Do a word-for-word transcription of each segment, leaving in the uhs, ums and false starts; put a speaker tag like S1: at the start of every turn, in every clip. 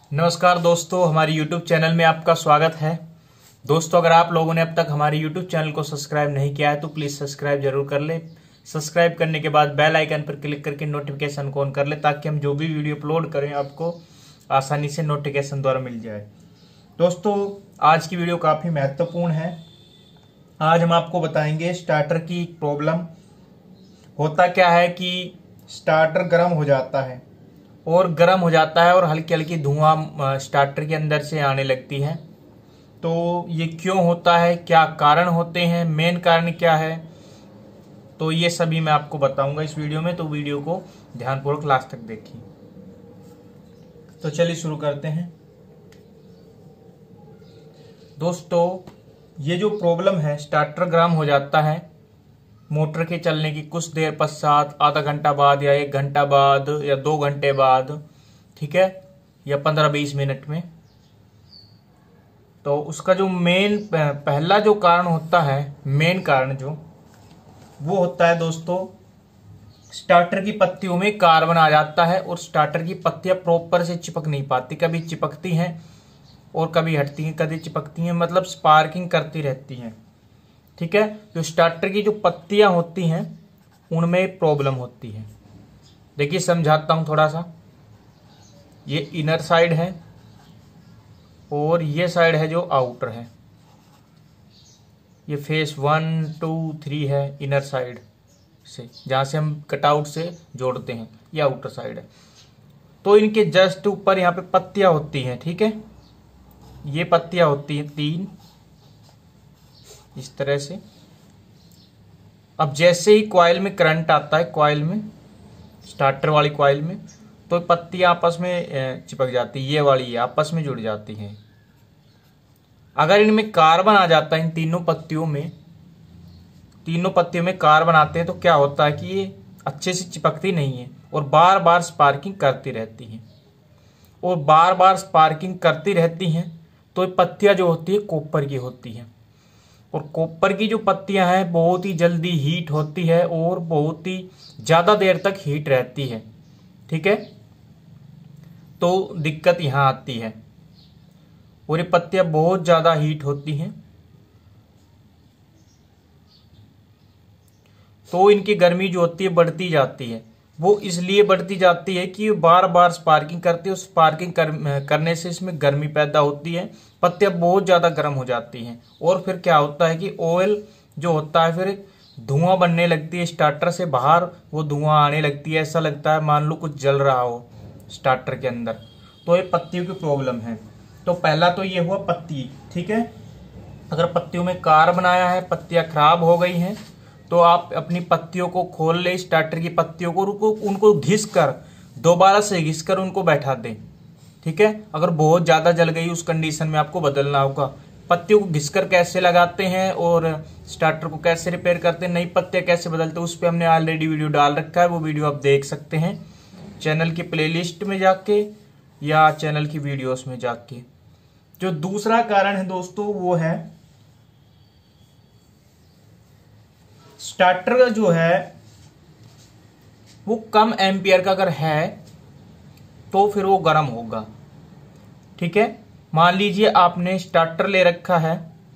S1: नमस्कार दोस्तों, हमारी यूट्यूब चैनल में आपका स्वागत है। दोस्तों, अगर आप लोगों ने अब तक हमारे यूट्यूब चैनल को सब्सक्राइब नहीं किया है तो प्लीज़ सब्सक्राइब जरूर कर ले। सब्सक्राइब करने के बाद बेल आइकन पर क्लिक करके नोटिफिकेशन को ऑन कर ले ताकि हम जो भी वीडियो अपलोड करें आपको आसानी से नोटिफिकेशन द्वारा मिल जाए। दोस्तों, आज की वीडियो काफ़ी महत्वपूर्ण है। आज हम आपको बताएंगे स्टार्टर की प्रॉब्लम। होता क्या है कि स्टार्टर गर्म हो जाता है और गर्म हो जाता है और हल्की हल्की धुआं स्टार्टर के अंदर से आने लगती है। तो ये क्यों होता है, क्या कारण होते हैं, मेन कारण क्या है, तो ये सभी मैं आपको बताऊंगा इस वीडियो में। तो वीडियो को ध्यानपूर्वक लास्ट तक देखिए। तो चलिए शुरू करते हैं। दोस्तों, ये जो प्रॉब्लम है, स्टार्टर गर्म हो जाता है मोटर के चलने की कुछ देर पश्चात, आधा घंटा बाद या एक घंटा बाद या दो घंटे बाद, ठीक है, या पंद्रह बीस मिनट में। तो उसका जो मेन पहला जो कारण होता है, मेन कारण जो वो होता है दोस्तों, स्टार्टर की पत्तियों में कार्बन आ जाता है और स्टार्टर की पत्तियां प्रॉपर से चिपक नहीं पाती। कभी चिपकती हैं और कभी हटती हैं, कभी चिपकती हैं, मतलब स्पार्किंग करती रहती हैं। ठीक है, जो स्टार्टर की जो पत्तियां होती हैं उनमें प्रॉब्लम होती है। देखिए समझाता हूं थोड़ा सा। ये इनर साइड है और ये साइड है जो आउटर है। ये फेस वन टू थ्री है इनर साइड से, जहां से हम कटआउट से जोड़ते हैं। ये आउटर साइड है। तो इनके जस्ट ऊपर यहाँ पे पत्तियां होती हैं। ठीक है, ये पत्तियां होती हैं तीन, इस तरह से। अब जैसे ही कॉइल में करंट आता है, कॉइल में, स्टार्टर वाली कॉइल में, तो पत्तियां आपस में चिपक जाती है। ये वाली आपस में जुड़ जाती हैं। अगर इनमें कार्बन आ जाता है, इन तीनों पत्तियों में, तीनों पत्तियों में कार्बन आते हैं, तो क्या होता है कि ये अच्छे से चिपकती नहीं है और बार बार स्पार्किंग करती रहती हैं। और बार बार स्पार्किंग करती रहती हैं तो ये पत्तियां जो होती है कॉपर की होती हैं। और कॉपर की जो पत्तियां हैं बहुत ही जल्दी हीट होती है और बहुत ही ज्यादा देर तक हीट रहती है। ठीक है, तो दिक्कत यहां आती है। और ये पत्तियां बहुत ज्यादा हीट होती हैं तो इनकी गर्मी जो होती है बढ़ती जाती है। वो इसलिए बढ़ती जाती है कि बार बार स्पार्किंग करती है। स्पार्किंग कर, करने से इसमें गर्मी पैदा होती है, पत्तियां बहुत ज्यादा गर्म हो जाती हैं। और फिर क्या होता है कि ऑयल जो होता है फिर धुआं बनने लगती है स्टार्टर से बाहर, वो धुआं आने लगती है। ऐसा लगता है मान लो कुछ जल रहा हो स्टार्टर के अंदर। तो ये पत्तियों की प्रॉब्लम है। तो पहला तो ये हुआ पत्ती। ठीक है, अगर पत्तियों में कार्बन आया है, पत्तियां खराब हो गई हैं, तो आप अपनी पत्तियों को खोल ले, स्टार्टर की पत्तियों को, रुको उनको घिस कर, दोबारा से घिस कर उनको बैठा दें। ठीक है, अगर बहुत ज्यादा जल गई उस कंडीशन में आपको बदलना होगा। पत्तियों को घिसकर कैसे लगाते हैं और स्टार्टर को कैसे रिपेयर करते हैं, नई पत्तियां कैसे बदलते हैं, उस पर हमने ऑलरेडी वीडियो डाल रखा है। वो वीडियो आप देख सकते हैं चैनल की प्लेलिस्ट में जाके या चैनल की वीडियोस में जाके। जो दूसरा कारण है दोस्तों वो है स्टार्टर का जो है वो कम एम्पियर का अगर है तो फिर वो गर्म होगा। ठीक है, मान लीजिए आपने स्टार्टर ले रखा है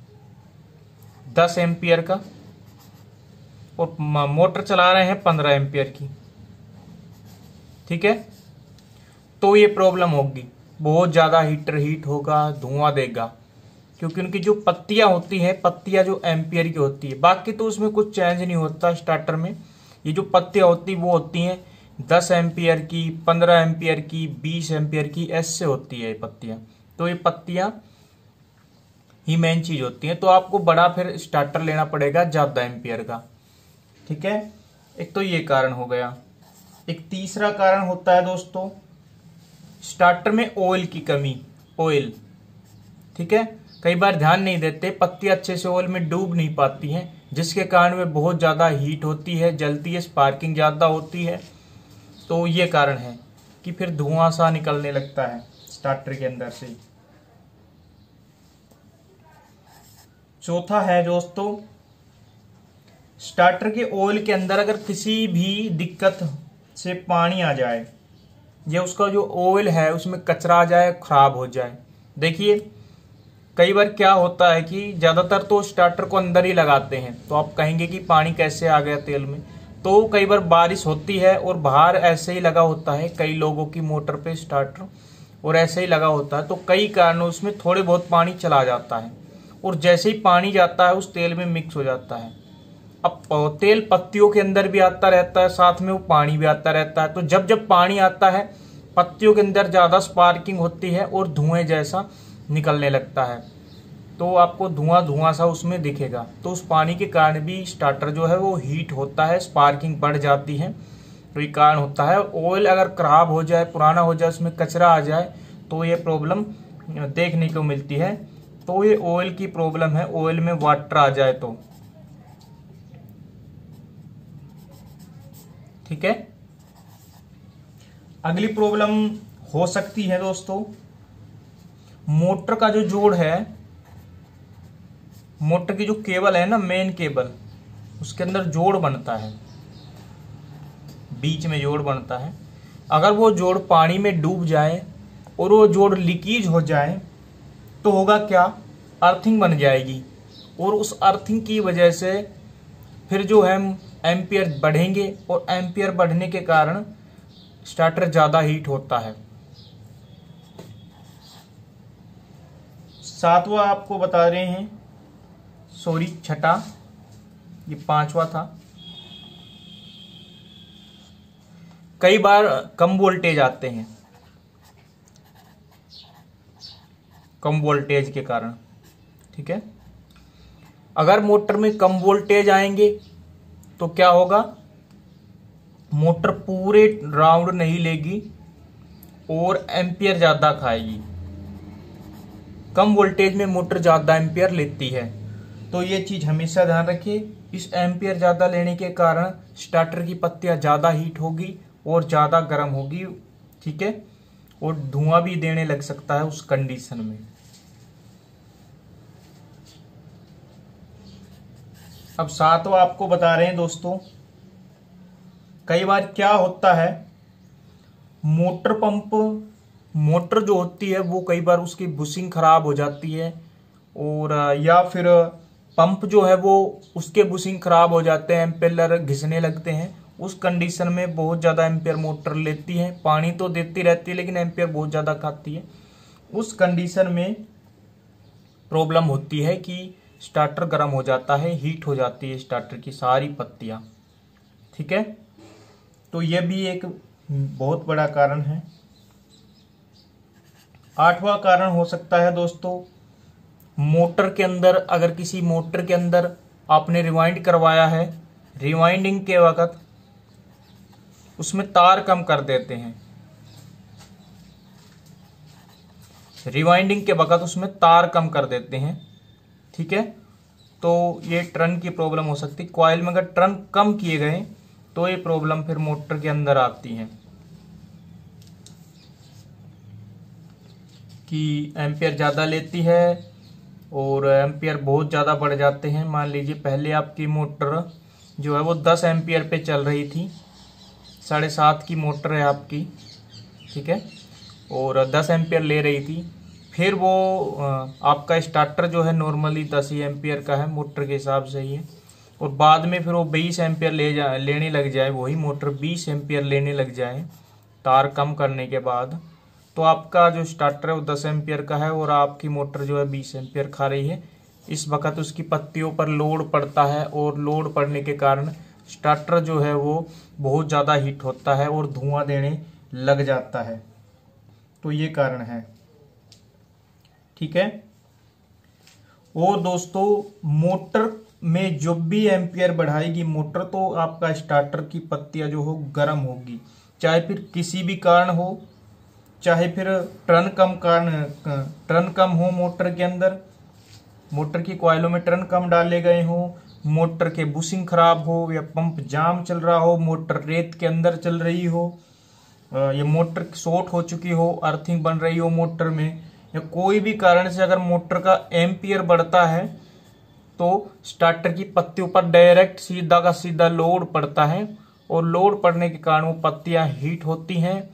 S1: दस एम्पियर का और मोटर चला रहे हैं पंद्रह एम्पियर की। ठीक है, तो ये प्रॉब्लम होगी, बहुत ज्यादा हीटर हीट होगा, धुआं देगा, क्योंकि उनकी जो पत्तियां होती हैं, पत्तियां जो एम्पियर की होती है। बाकी तो उसमें कुछ चेंज नहीं होता स्टार्टर में। ये जो पत्तियां होती वो होती हैं दस एम्पियर की, पंद्रह एम्पियर की, बीस एम्पियर की, ऐसे होती है ये पत्तियां। तो ये पत्तियां ही मेन चीज होती हैं। तो आपको बड़ा फिर स्टार्टर लेना पड़ेगा ज्यादा एम्पियर का। ठीक है, एक तो ये कारण हो गया। एक तीसरा कारण होता है दोस्तों स्टार्टर में ऑयल की कमी। ऑयल, ठीक है, कई बार ध्यान नहीं देते, पत्तियां अच्छे से ऑयल में डूब नहीं पाती हैं, जिसके कारण में बहुत ज्यादा हीट होती है, जलती है, स्पार्किंग ज्यादा होती है। तो ये कारण है कि फिर धुआं सा निकलने लगता है स्टार्टर के अंदर से। चौथा है दोस्तों, स्टार्टर के ऑयल के अंदर अगर किसी भी दिक्कत से पानी आ जाए, ये उसका जो ऑयल है उसमें कचरा आ जाए, खराब हो जाए। देखिए कई बार क्या होता है कि ज्यादातर तो स्टार्टर को अंदर ही लगाते हैं, तो आप कहेंगे कि पानी कैसे आ गया तेल में। तो कई बार बारिश होती है और बाहर ऐसे ही लगा होता है कई लोगों की मोटर पे स्टार्टर, और ऐसे ही लगा होता है, तो कई कारणों उसमें थोड़े बहुत पानी चला जाता है और जैसे ही पानी जाता है उस तेल में मिक्स हो जाता है। अब तेल पत्तियों के अंदर भी आता रहता है, साथ में वो पानी भी आता रहता है। तो जब जब पानी आता है पत्तियों के अंदर ज्यादा स्पार्किंग होती है और धुएं जैसा निकलने लगता है, तो आपको धुआं धुआं सा उसमें दिखेगा। तो उस पानी के कारण भी स्टार्टर जो है वो हीट होता है, स्पार्किंग बढ़ जाती है, तो ये कारण होता है। ऑयल अगर खराब हो जाए, पुराना हो जाए, उसमें कचरा आ जाए, तो ये प्रॉब्लम देखने को मिलती है। तो ये ऑयल की प्रॉब्लम है, ऑयल में वाटर आ जाए तो। ठीक है, अगली प्रॉब्लम हो सकती है दोस्तों, मोटर का जो जोड़ है, मोटर की जो केबल है ना, मेन केबल, उसके अंदर जोड़ बनता है, बीच में जोड़ बनता है। अगर वो जोड़ पानी में डूब जाए और वो जोड़ लीकेज हो जाए तो होगा क्या, अर्थिंग बन जाएगी, और उस अर्थिंग की वजह से फिर जो है एम्पियर बढ़ेंगे, और एम्पियर बढ़ने के कारण स्टार्टर ज्यादा हीट होता है। सातवां आपको बता रहे हैं, सॉरी छठा, ये पांचवा था। कई बार कम वोल्टेज आते हैं, कम वोल्टेज के कारण। ठीक है, अगर मोटर में कम वोल्टेज आएंगे तो क्या होगा, मोटर पूरे राउंड नहीं लेगी और एम्पियर ज्यादा खाएगी। कम वोल्टेज में मोटर ज्यादा एम्पियर लेती है, तो ये चीज हमेशा ध्यान रखिए। इस एम्पियर ज्यादा लेने के कारण स्टार्टर की पत्तियां ज्यादा हीट होगी और ज्यादा गर्म होगी। ठीक है, और धुआं भी देने लग सकता है उस कंडीशन में। अब सातवां आपको बता रहे हैं दोस्तों, कई बार क्या होता है, मोटर पंप, मोटर जो होती है वो कई बार उसकी बुशिंग खराब हो जाती है, और या फिर पंप जो है वो उसके बुशिंग खराब हो जाते हैं, एम्पेलर घिसने लगते हैं। उस कंडीशन में बहुत ज़्यादा एम्पियर मोटर लेती है, पानी तो देती रहती है लेकिन एम्पियर बहुत ज़्यादा खाती है। उस कंडीशन में प्रॉब्लम होती है कि स्टार्टर गर्म हो जाता है, हीट हो जाती है स्टार्टर की सारी पत्तियां। ठीक है, तो यह भी एक बहुत बड़ा कारण है। आठवां कारण हो सकता है दोस्तों, मोटर के अंदर, अगर किसी मोटर के अंदर आपने रिवाइंड करवाया है, रिवाइंडिंग के वक्त उसमें तार कम कर देते हैं, रिवाइंडिंग के वक्त उसमें तार कम कर देते हैं। ठीक है, तो ये टर्न की प्रॉब्लम हो सकती है। कॉइल में अगर टर्न कम किए गए तो ये प्रॉब्लम फिर मोटर के अंदर आती है कि एम्पियर ज़्यादा लेती है और एम्पियर बहुत ज़्यादा बढ़ जाते हैं। मान लीजिए पहले आपकी मोटर जो है वो दस एम्पियर पे चल रही थी, साढ़े सात की मोटर है आपकी, ठीक है, और दस एम्पियर ले रही थी। फिर वो आपका स्टार्टर जो है नॉर्मली दस ही एम्पियर का है मोटर के हिसाब से ही है, और बाद में फिर वो बीस एम्पियर ले जा लेने लग जाए, वही मोटर बीस एम्पियर लेने लग जाए तार कम करने के बाद, तो आपका जो स्टार्टर है वो दस एम्पियर का है और आपकी मोटर जो है बीस एम्पियर खा रही है। इस वक्त उसकी पत्तियों पर लोड पड़ता है और लोड पड़ने के कारण स्टार्टर जो है वो बहुत ज़्यादा हीट होता है और धुआं देने लग जाता है। तो ये कारण है। ठीक है, और दोस्तों मोटर में जो भी एम्पियर बढ़ाएगी मोटर, तो आपका स्टार्टर की पत्तियां जो हो गर्म होगी, चाहे फिर किसी भी कारण हो, चाहे फिर टर्न कम कारण टर्न कम हो मोटर के अंदर, मोटर की कॉइलों में टर्न कम डाले गए हो, मोटर के बुशिंग खराब हो, या पंप जाम चल रहा हो, मोटर रेत के अंदर चल रही हो, या मोटर शॉर्ट हो चुकी हो, अर्थिंग बन रही हो मोटर में, या कोई भी कारण से अगर मोटर का एम्पियर बढ़ता है तो स्टार्टर की पत्तियों पर डायरेक्ट सीधा का सीधा लोड पड़ता है, और लोड पड़ने के कारण वो पत्तियां हीट होती हैं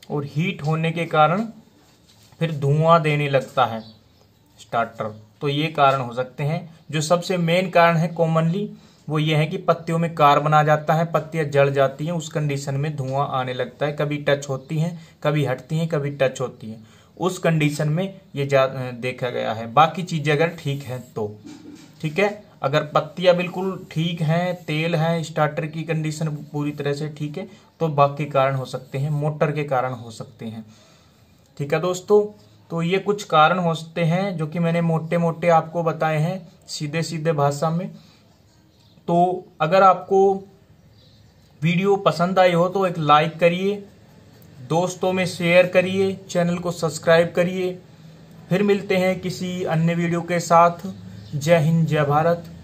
S1: और हीट होने के कारण फिर धुआं देने लगता है स्टार्टर। तो ये कारण हो सकते हैं। जो सबसे मेन कारण है कॉमनली वो ये है कि पत्तियों में कार्बन आ जाता है, पत्तियां जल जाती हैं, उस कंडीशन में धुआं आने लगता है। कभी टच होती हैं, कभी हटती हैं, कभी टच होती हैं, उस कंडीशन में ये देखा गया है। बाकी चीजें अगर ठीक है तो ठीक है। अगर पत्तियां बिल्कुल ठीक हैं, तेल है, स्टार्टर की कंडीशन पूरी तरह से ठीक है, तो बाकी कारण हो सकते हैं, मोटर के कारण हो सकते हैं। ठीक है दोस्तों, तो ये कुछ कारण हो सकते हैं जो कि मैंने मोटे मोटे आपको बताए हैं सीधे सीधे भाषा में। तो अगर आपको वीडियो पसंद आई हो तो एक लाइक करिए, दोस्तों में शेयर करिए, चैनल को सब्सक्राइब करिए। फिर मिलते हैं किसी अन्य वीडियो के साथ। जय हिंद, जय भारत।